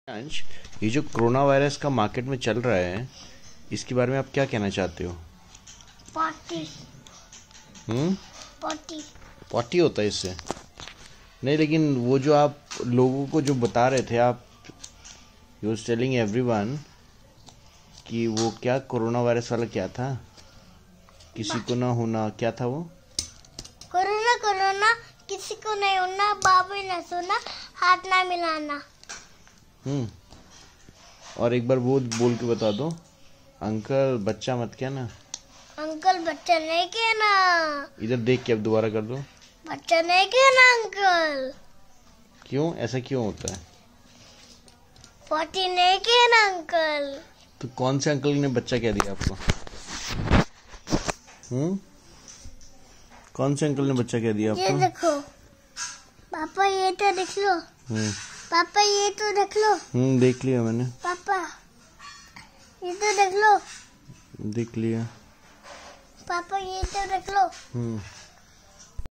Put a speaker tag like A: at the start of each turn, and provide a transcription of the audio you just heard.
A: अंश, ये जो कोरोना वायरस का मार्केट में चल रहा है, इसके बारे में आप क्या कहना चाहते हो?
B: पॉटी
A: पॉटी होता है इससे? नहीं, लेकिन वो जो आप लोगों को जो बता रहे थे, आप यू वाज टेलिंग एवरीवन कि वो क्या कोरोना वायरस वाला क्या था, किसी को ना होना, क्या था वो?
B: कोरोना किसी को नहीं होना, बाबू ना सोना, हाथ ना मिलाना।
A: और एक बार वो बोल के बता दो, अंकल बच्चा मत कहना।
B: अंकल बच्चा नहीं कहना।
A: इधर देख के अब दोबारा कर दो।
B: बच्चा नहीं कहना अंकल।
A: क्यों, ऐसा क्यों होता है?
B: पॉटी नहीं कहना अंकल।
A: तो कौन से अंकल ने बच्चा कह दिया आपको? कौन से अंकल ने बच्चा कह दिया आपको?
B: ये देखो पापा, ये तो देख लो। पापा ये तो देख लो।
A: देख लिया मैंने।
B: पापा ये तो देख लो।
A: देख लिया।
B: पापा ये तो देख लो।